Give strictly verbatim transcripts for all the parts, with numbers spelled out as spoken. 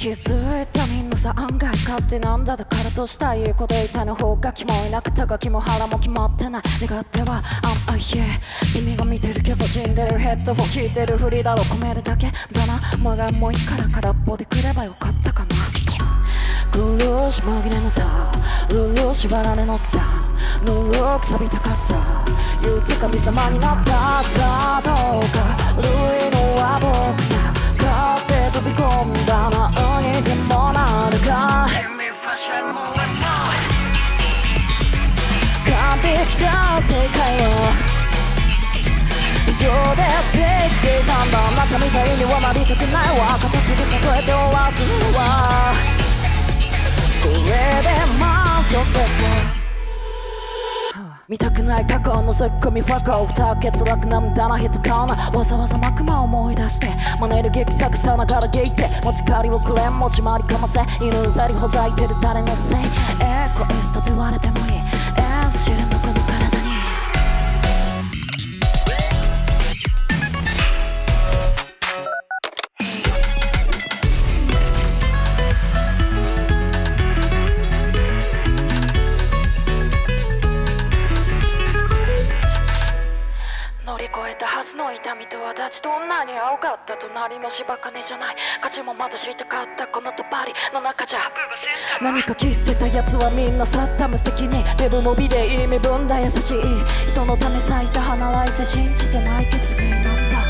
気づいたみんなさ案外勝手なんだ。だからとしたいいこと言いたいの方がキモいなくたがきも腹も決まってない。願ってはあんあいえ君が見てるけど死んでるヘッドフォン聞いてるふりだろ。込めるだけだな。もがもういいから空っぽでくればよかったかな。苦し紛れのた漆原れのったぬるく錆びたかった言うて神様になった。さあどうか類のは僕だ勝手飛び込んだ何にでもなるか完璧な世界は異常でできていたんだ。あなたみたいにはなりたくないわ。片手で数えて終わするわ。これで満足ですか。見たくない過去のツッコミファコ二欠落な無駄な人かな。わざわざ幕間を思い出して真似る劇作さながらゲイって持ち帰りをくれ持ち回りかませ犬ざりほざいてる誰のせいエゴイストと言われてもいい演じるのこの体に乗り越えたはずの痛みとは立ちどんなに青かった隣の芝金じゃない価値もまた知りたかったこの帳の中じゃ何か気捨てたやつはみんな去った無責任デブも美でいい身分だ優しい人のため咲いた花来世信じてないけど救いなんだ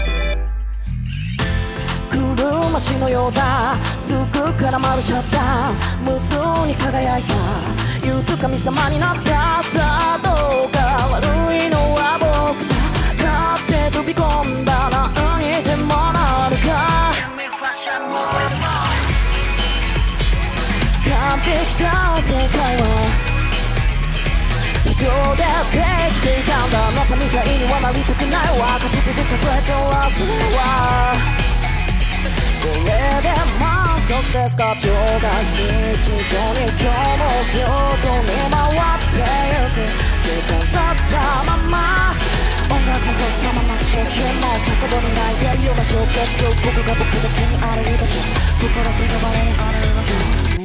車しのようだすぐ絡まるシャッター無数に輝いた言うと神様になったさあどうか悪いのは僕だ飛び込んだら何にでもなるか完璧な世界は異常でできていたんだ。あなたみたいにはなりたくないわ。片手で数えて忘れるわ。これで満足ですか。情が日常に今日も平等に回ってゆく時間去ったまま音楽の雑さまなく商品も角度に泣いてるような小結上僕が僕だけにある居場所心と呼ばれにある居場所